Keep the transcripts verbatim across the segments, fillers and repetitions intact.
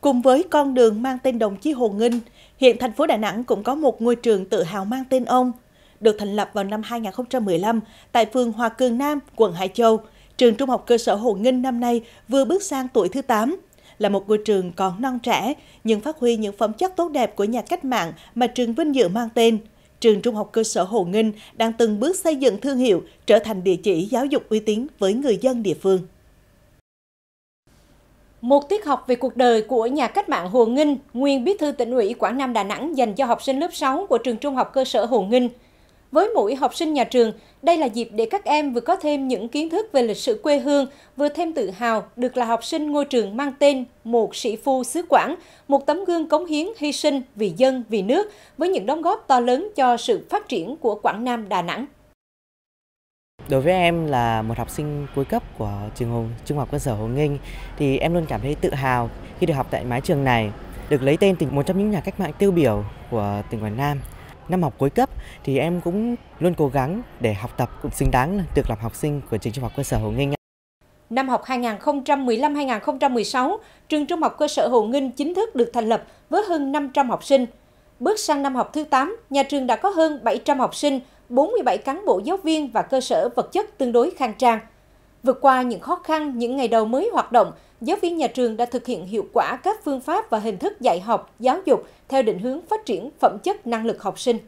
Cùng với con đường mang tên đồng chí Hồ Nghinh, hiện thành phố Đà Nẵng cũng có một ngôi trường tự hào mang tên ông. Được thành lập vào năm hai nghìn không trăm mười lăm tại phường Hòa Cường Nam, quận Hải Châu, trường Trung học cơ sở Hồ Nghinh năm nay vừa bước sang tuổi thứ tám. Là một ngôi trường còn non trẻ, nhưng phát huy những phẩm chất tốt đẹp của nhà cách mạng mà trường vinh dự mang tên. Trường Trung học cơ sở Hồ Nghinh đang từng bước xây dựng thương hiệu, trở thành địa chỉ giáo dục uy tín với người dân địa phương. Một tiết học về cuộc đời của nhà cách mạng Hồ Nghinh, nguyên bí thư tỉnh ủy Quảng Nam Đà Nẵng dành cho học sinh lớp sáu của trường Trung học cơ sở Hồ Nghinh. Với mỗi học sinh nhà trường, đây là dịp để các em vừa có thêm những kiến thức về lịch sử quê hương, vừa thêm tự hào được là học sinh ngôi trường mang tên một sĩ phu xứ Quảng, một tấm gương cống hiến hy sinh vì dân, vì nước, với những đóng góp to lớn cho sự phát triển của Quảng Nam Đà Nẵng. Đối với em là một học sinh cuối cấp của trường Hồ, Trung học cơ sở Hồ Nghinh thì em luôn cảm thấy tự hào khi được học tại mái trường này, được lấy tên một trong những nhà cách mạng tiêu biểu của tỉnh Quảng Nam. Năm học cuối cấp thì em cũng luôn cố gắng để học tập cũng xứng đáng được làm học sinh của trường Trung học cơ sở Hồ Nghinh. Năm học hai nghìn không trăm mười lăm hai nghìn không trăm mười sáu, trường Trung học cơ sở Hồ Nghinh chính thức được thành lập với hơn năm trăm học sinh. Bước sang năm học thứ tám, nhà trường đã có hơn bảy trăm học sinh, bốn mươi bảy cán bộ giáo viên và cơ sở vật chất tương đối khang trang. Vượt qua những khó khăn, những ngày đầu mới hoạt động, giáo viên nhà trường đã thực hiện hiệu quả các phương pháp và hình thức dạy học, giáo dục theo định hướng phát triển phẩm chất năng lực học sinh.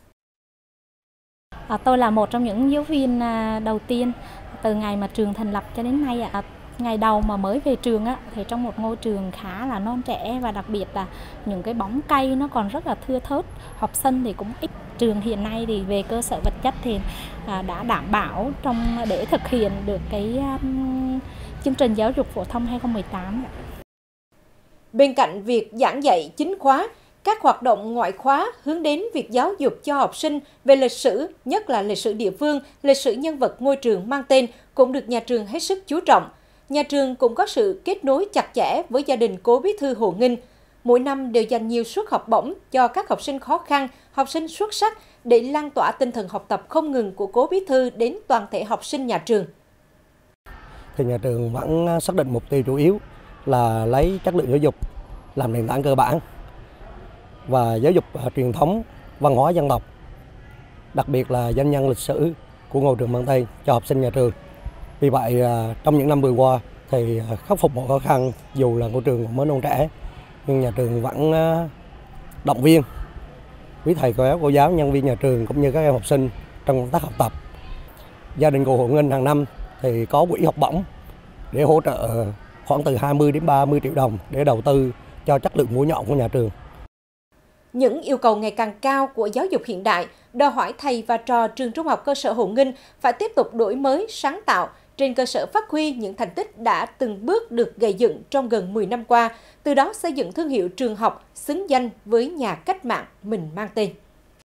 À, tôi là một trong những giáo viên đầu tiên từ ngày mà trường thành lập cho đến nay. À, ngày đầu mà mới về trường á, thì trong một ngôi trường khá là non trẻ và đặc biệt là những cái bóng cây nó còn rất là thưa thớt, học sinh thì cũng ít. Trường hiện nay thì về cơ sở vật chất thì à, đã đảm bảo trong để thực hiện được cái um, chương trình giáo dục phổ thông hai không một tám. Bên cạnh việc giảng dạy chính khóa, các hoạt động ngoại khóa hướng đến việc giáo dục cho học sinh về lịch sử, nhất là lịch sử địa phương, lịch sử nhân vật ngôi trường mang tên cũng được nhà trường hết sức chú trọng. Nhà trường cũng có sự kết nối chặt chẽ với gia đình cố bí thư Hồ Nghinh. Mỗi năm đều dành nhiều suất học bổng cho các học sinh khó khăn, học sinh xuất sắc để lan tỏa tinh thần học tập không ngừng của cố bí thư đến toàn thể học sinh nhà trường. Thì nhà trường vẫn xác định mục tiêu chủ yếu là lấy chất lượng giáo dục làm nền tảng cơ bản và giáo dục truyền thống, văn hóa dân tộc, đặc biệt là danh nhân lịch sử của ngôi trường mang tên cho học sinh nhà trường. Vì vậy, trong những năm vừa qua thì khắc phục mọi khó khăn, dù là ngôi trường còn mới non trẻ, nhưng nhà trường vẫn động viên quý thầy cô giáo, cô giáo, nhân viên nhà trường cũng như các em học sinh trong công tác học tập. Gia đình cô Hồ Nghinh hàng năm thì có quỹ học bổng để hỗ trợ khoảng từ hai mươi đến ba mươi triệu đồng để đầu tư cho chất lượng mũi nhọn của nhà trường. Những yêu cầu ngày càng cao của giáo dục hiện đại đòi hỏi thầy và trò trường Trung học cơ sở Hồ Nghinh phải tiếp tục đổi mới, sáng tạo trên cơ sở phát huy những thành tích đã từng bước được gây dựng trong gần mười năm qua, từ đó xây dựng thương hiệu trường học xứng danh với nhà cách mạng mình mang tên.